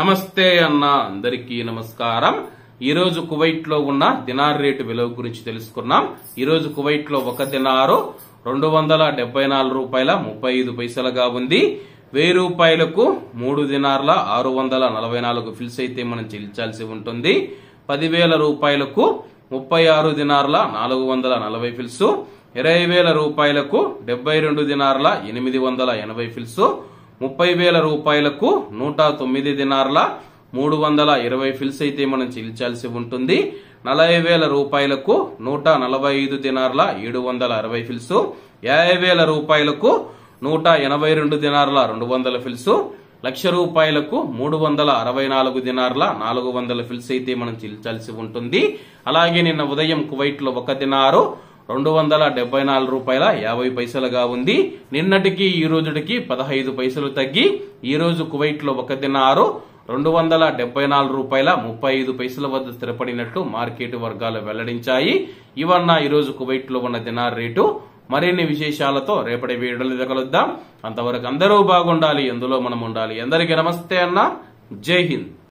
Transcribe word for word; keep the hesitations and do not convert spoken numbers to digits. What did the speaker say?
నమస్తే అన్న అందరికీ నమస్కారం। ఈ రోజు కువైట్ లో ఉన్న దినార్ రేటు విలువ గురించి తెలుసుకున్నాం। ఈ రోజు కువైట్ లో ఒక దినారు రెండు వందల డెబ్బై నాలుగు రూపాయల ముప్పై ఐదు పైసలుగా ఉంది। వెయ్యి రూపాయలకు మూడు దినార్ల ఆరు వందల నలభై నాలుగు ఫిల్స్ అయితే మనం చెల్లించాల్సి ఉంటుంది। పదివేల రూపాయలకు ముప్పై ఆరు దినార్ల నాలుగు వందల నలభై ఫిల్స్, ఇరవై వేల రూపాయలకు డెబ్బై రెండు దినార్ల ఎనిమిది వందల ఎనభై ఫిల్స్, ముప్పై వేల రూపాయలకు నూట తొమ్మిది దినార్ల మూడు వందల ఇరవై ఫిల్స్ అయితే మనం చెల్లించాల్సి ఉంటుంది। నలభై వేల రూపాయలకు నూట నలభై ఐదు దినార్ల ఏడు వందల అరవై ఫిల్స్, యాభై వేల రూపాయలకు నూట ఎనభై రెండు దినార్ల రెండు వందల ఫిల్స్, లక్ష రూపాయలకు మూడు వందల అరవై నాలుగు దినార్ల నాలుగు వందల ఫిల్స్ అయితే మనం చెల్లించాల్సి ఉంటుంది। అలాగే నిన్న ఉదయం కువైట్ లో ఒక దినారు రెండు వందల డెబ్బై నాలుగు రూపాయల యాభై పైసలుగా ఉంది। నిన్నటికి ఈ రోజుకి పదహైదు పైసలు తగ్గి ఈ రోజు కువైట్ లో ఒక దినారు రెండు వందల డెబ్బై నాలుగు రూపాయల ముప్పై ఐదు పైసల వద్ద స్థిరపడినట్లు మార్కెట్ వర్గాలు వెల్లడించాయి। ఇవన్న ఈ రోజు కువైట్ లో ఉన్న దినార్ రేటు। మరిన్ని విశేషాలతో రేపటి వీడియోలో కలుద్దాం। అంతవరకు అందరూ బాగుండాలి, ఎందులో మనం ఉండాలి। అందరికీ నమస్తే అన్న, జై హింద్।